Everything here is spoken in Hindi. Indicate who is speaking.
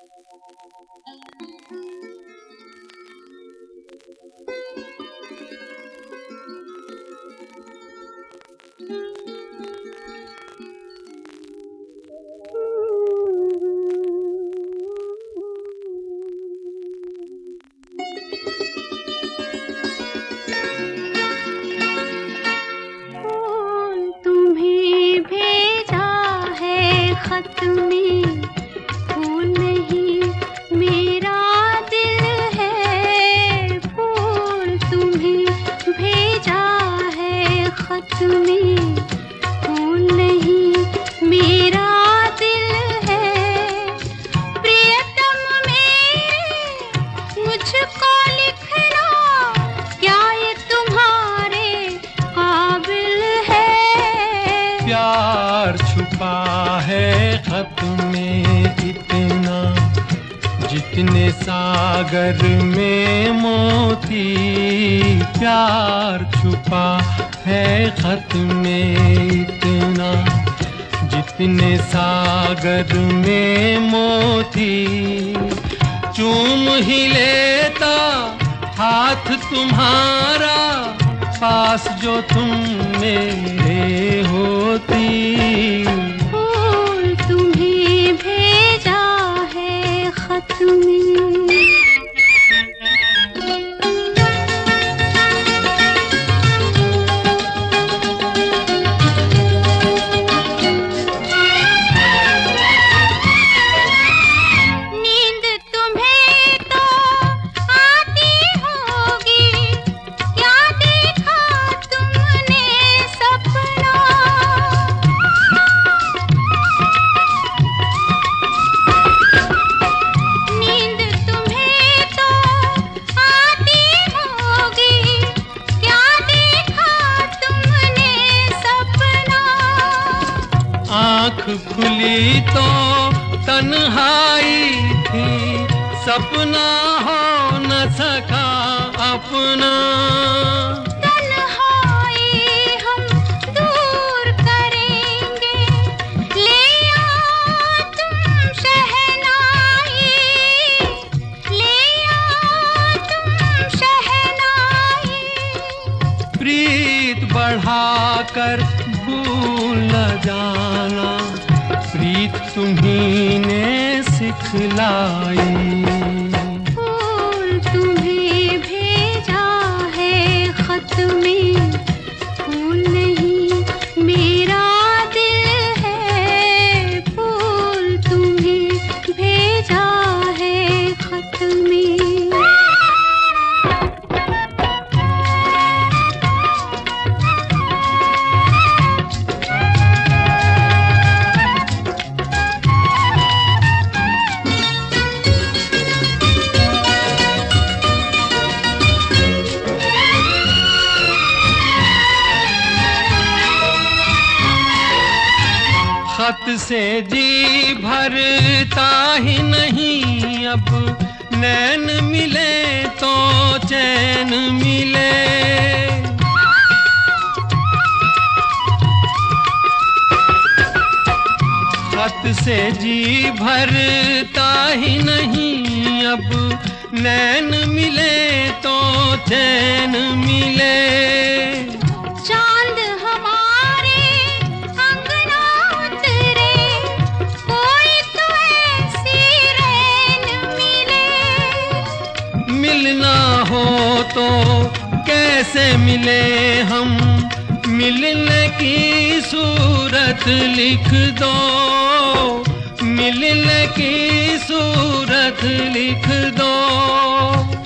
Speaker 1: खत में फूल नहीं मेरा दिल है, फूल तुम्हें भेजा है खत में, फूल नहीं मेरा दिल है। प्रियतम मेरे मुझको लिखना, क्या ये तुम्हारे काबिल है?
Speaker 2: प्यार छुपा है खत में इतना, जितने सागर में मोती। प्यार छुपा है खत में इतना, जितने सागर में मोती। चूम ही लेता हाथ तुम्हारा, पास जो तुम मेरे होती।
Speaker 1: फूल तुम्हें भेजा है खत में।
Speaker 2: आँख खुली तो तन्हाई थी, सपना हो न सका अपना।
Speaker 1: तन्हाई हम दूर करेंगे, ले आओ तुम शहनाई, ले आओ तुम शहनाई।
Speaker 2: प्रीत बढ़ाकर भूल न जाना, प्रीत तुम्ही ने सिखलाई।
Speaker 1: फूल तुम्हें भेजा है खत में, फूल नहीं मेरा दिल है, फूल तुम्हें भेजा है खत में।
Speaker 2: खत से जी भरता ही नहीं, अब नैन मिले तो चैन मिले। खत से जी भरता ही नहीं, अब नैन मिले तो चैन मिले।
Speaker 1: चांद हमारे अंगना उतरे, कोई तो ऐसी रैन मिले।
Speaker 2: मिलना हो तो कैसे मिले हम, मिलने की सूरत लिख दो, मिलने की सूरत लिख दो।